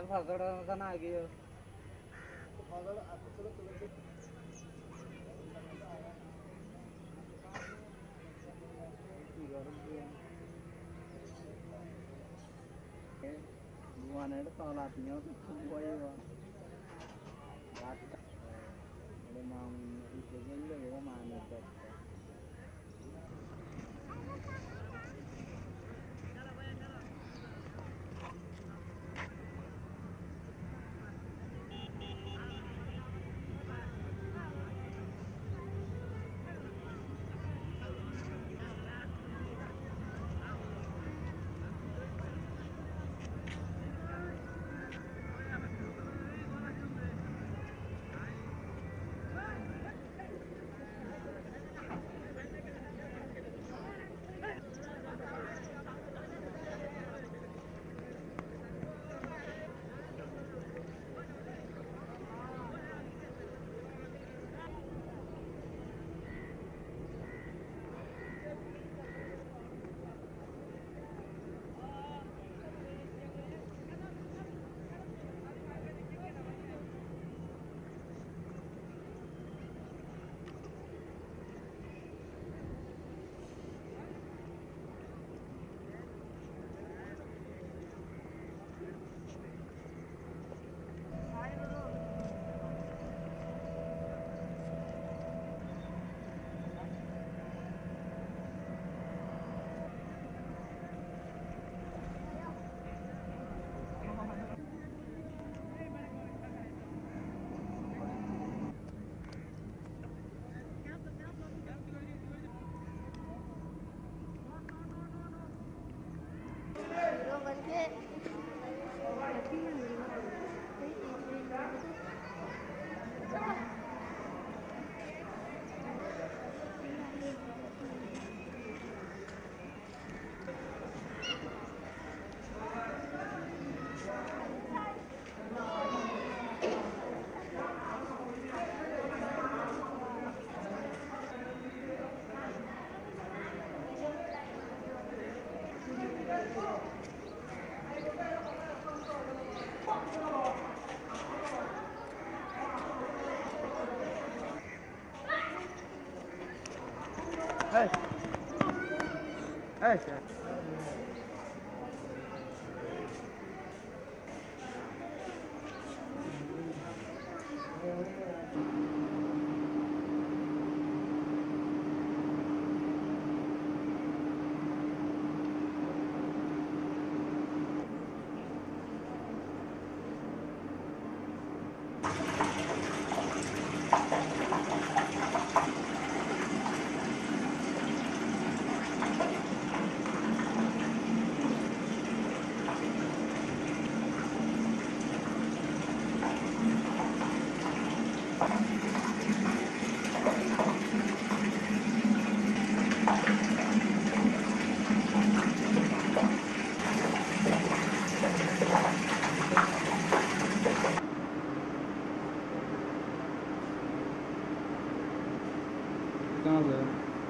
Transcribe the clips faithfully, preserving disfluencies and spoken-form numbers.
ফাজড়া জানা আগে Buana itu sholatnya tuh boy bang, rata. Ada mau itu juga ya mana tuh? Hey, hey. कहाँ से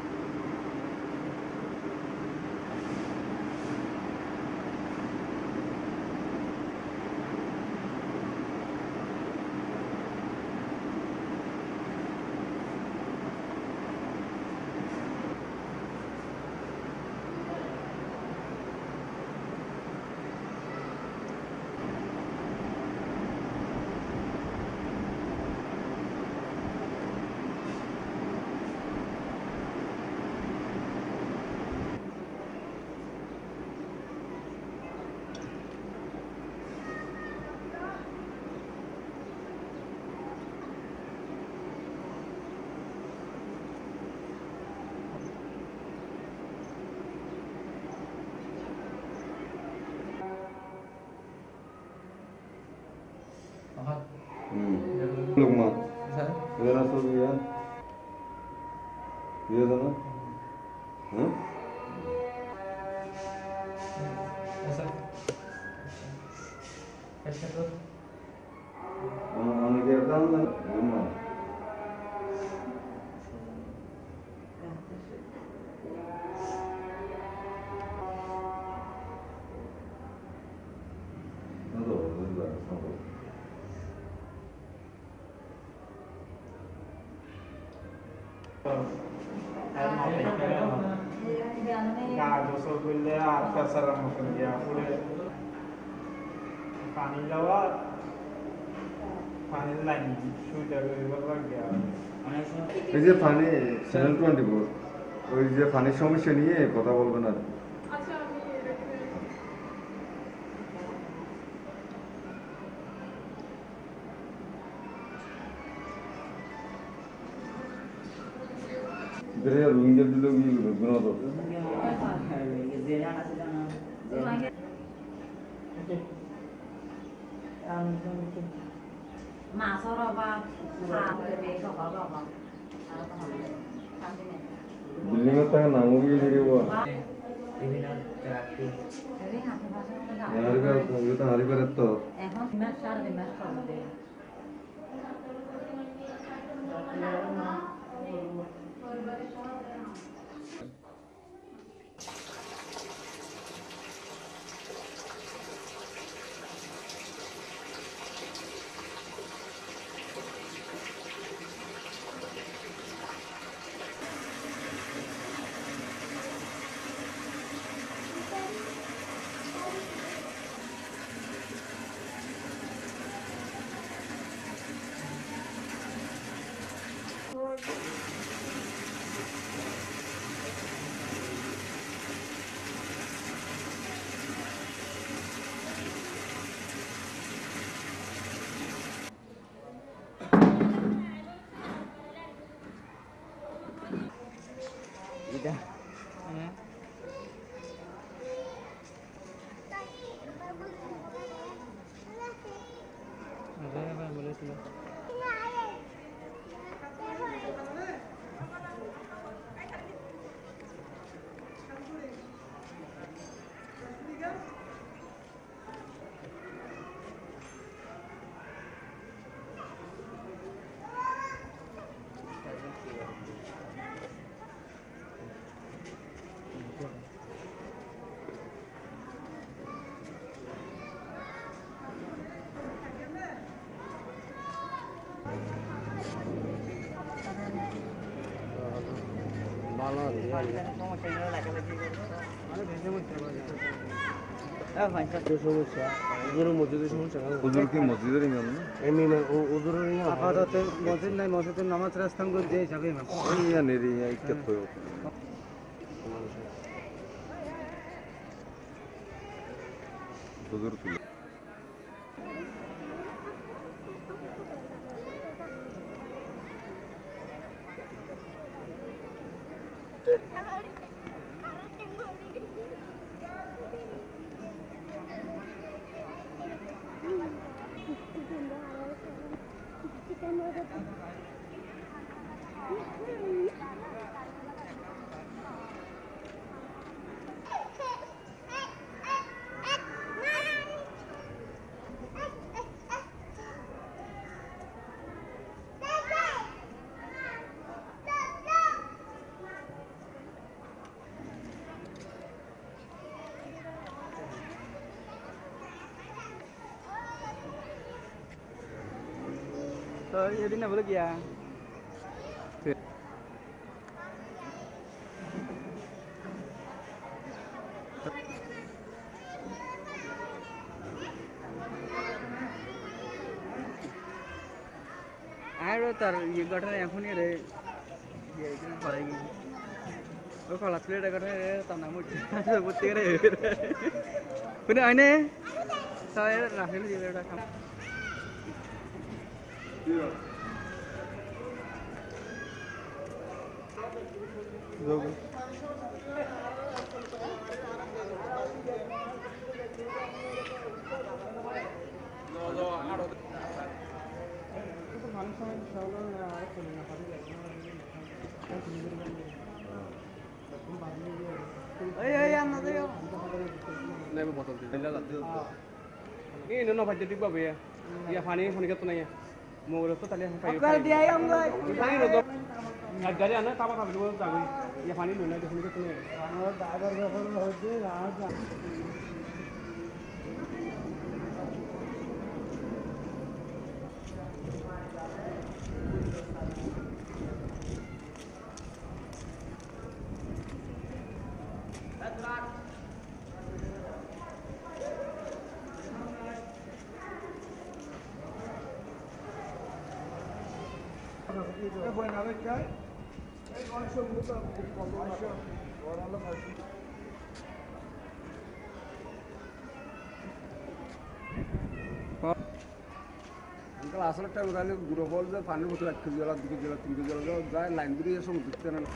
Lukman. Udah langsung ya. Iya sana. Hah? Asal. Kasih tu. Anak dia kan rumah. Aduh, benar. গা গোসল করলে আর পেশারের মতন গিয়া পুরে পানি যাওয়া পানির লাইন সুইটা রইবার গিয়া এই যে পানি চ্যানেল টোয়েন্টি ফোর ওই যে পানির সমস্যা নিয়ে কথা বলবেন আর 이들의 로힝자 블록이 그러구나 더. 빌딩 갔다가 나무기 데리고 와. 하리가 여기다 하리가 했다. Udah. Ada apa yang boleh tuh? হুজুর কি মসজিদের ইমাম না? এমনি হুজুরের ইমাম আপাতত মসজিদ নাই, মসজিদের নামাজ রাস্তাম করে দিয়ে যাবে ইমাম এই আনেরি আইতে কইও হুজুর তুলে तो ये दिन बोले क्या আর তার এই ঘটনা এখনই রে এই দিন পরে গিয়ে ও কলা প্লেট ঘটনা রে তার নাম উঠছে বুঝতে রে কোনে আইনে তাই রাখেন দিলেটা কাম Zogo. Ay ay ăn nó theo. Này một botol tiền là được. Ini nono baju di bawah ya. Ya Fani Fani kat tu naya. Mau urut tu tadi yang payu. Kalau dia yang gue. Fani urut. Agaknya anak apa apa dua tahun. Ya Fani nono di Fani kat tu naya. Kalau dah ada berapa orang tu lah. Uncle আসলে একটা উড়ালে গুঁড়ো বল যে পানির বোতল এক KG জল দু KG জল তিন কেজি জল যায় লাইন বেরিয়ে সমুদ্র দিচ্ছে না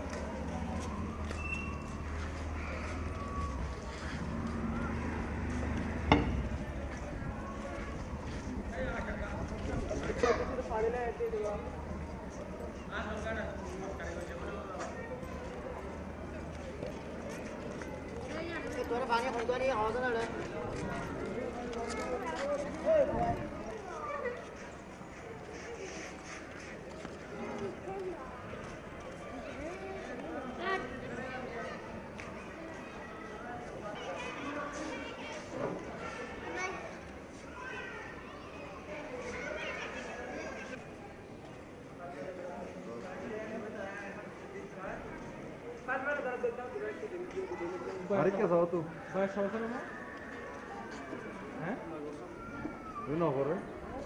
আরেকটা যাও তো বয়স সমস্যা না হ্যাঁ তুই না করে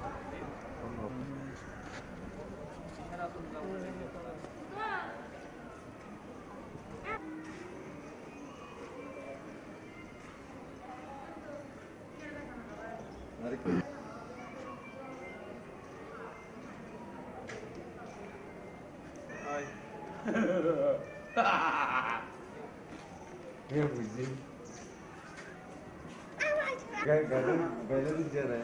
আরেকটা Ya buzi. Gak gak ada gak ada bicara.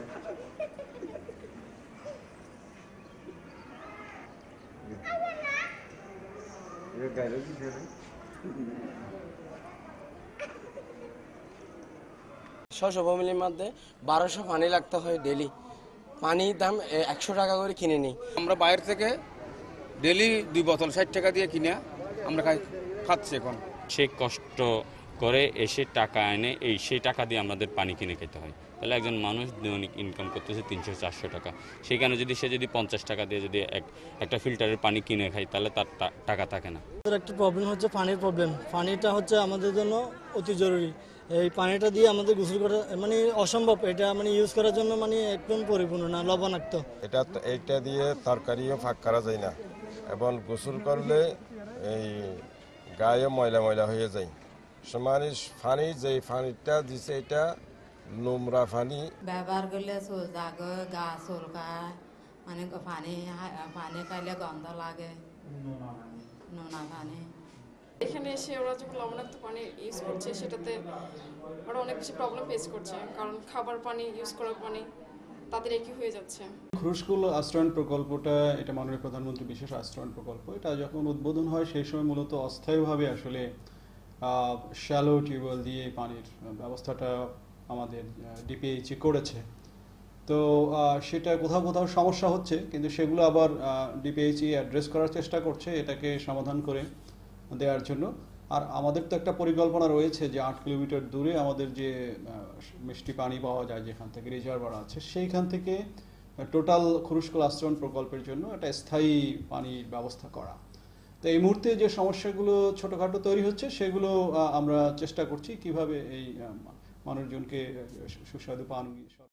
Ya gak ada bicara. ছশো ফ্যামিলির মধ্যে বারোশো পানি লাগতে হয় ডেলি। পানির দাম একশো টাকা করে কিনে নিই আমরা বাইরে থেকে ডেলি দুই বোতল ষাট টাকা দিয়ে কিনে আমরা খাই খাচ্ছি এখন। সে কষ্ট করে এসে টাকা এনে এই সেই টাকা দিয়ে আমাদের পানি কিনে খেতে হয়। তাহলে একজন মানুষ দৈনিক ইনকাম করতেছে তিনশো চারশো টাকা। সেখানে যদি সে যদি পঞ্চাশ টাকা দিয়ে যদি এক একটা ফিল্টারের পানি কিনে খায় তাহলে তার টাকা থাকে না। একটা প্রবলেম হচ্ছে পানির প্রবলেম। পানিটা হচ্ছে আমাদের জন্য অতি জরুরি। এই পানিটা দিয়ে আমাদের গোসল করা মানে অসম্ভব। এটা মানে ইউজ করার জন্য মানে একদম পরিপূর্ণ না, লবণাক্ত। এটা এইটা দিয়ে তরকারিও ফাঁক করা যায় না এবং গোসল করলে এই গায়ে ময়লা ময়লা হয়ে যায়। সমানে পানি যে পানিটা দিছে এটা নোংরা পানি ব্যবহার করলে জাগ গা চুলকায় মানে পানি পানি খাইলে গন্ধ লাগে নোনা পানি। এখানে এসে ওরা যখন লবণাক্ত পানি ইউজ করছে সেটাতে ওরা অনেক বেশি প্রবলেম ফেস করছে, কারণ খাবার পানি ইউজ করার পানি তাদের একই হয়ে যাচ্ছে। খুরুশকুল আশ্রয়ণ প্রকল্পটা এটা মাননীয় প্রধানমন্ত্রী বিশেষ আশ্রয়ণ প্রকল্প। এটা যখন উদ্বোধন হয় সেই সময় মূলত অস্থায়ীভাবে আসলে শ্যালো টিউবওয়েল দিয়ে পানির ব্যবস্থাটা আমাদের ডিপিএইচি করেছে। তো সেটা কোথাও কোথাও সমস্যা হচ্ছে, কিন্তু সেগুলো আবার ডিপিএইচি অ্যাড্রেস করার চেষ্টা করছে এটাকে সমাধান করে দেওয়ার জন্য। আর আমাদের তো একটা পরিকল্পনা রয়েছে যে আট কিলোমিটার দূরে আমাদের যে মিষ্টি পানি পাওয়া যায় যেখান থেকে রিজার্ভার আছে, সেইখান থেকে টোটাল খুরুশকুল আশ্রয়ণ প্রকল্পের জন্য একটা স্থায়ী পানির ব্যবস্থা করা। তো এই মুহূর্তে যে সমস্যাগুলো ছোটোখাটো তৈরি হচ্ছে সেগুলো আমরা চেষ্টা করছি কিভাবে এই মানুষজনকে সুস্বাদু পানি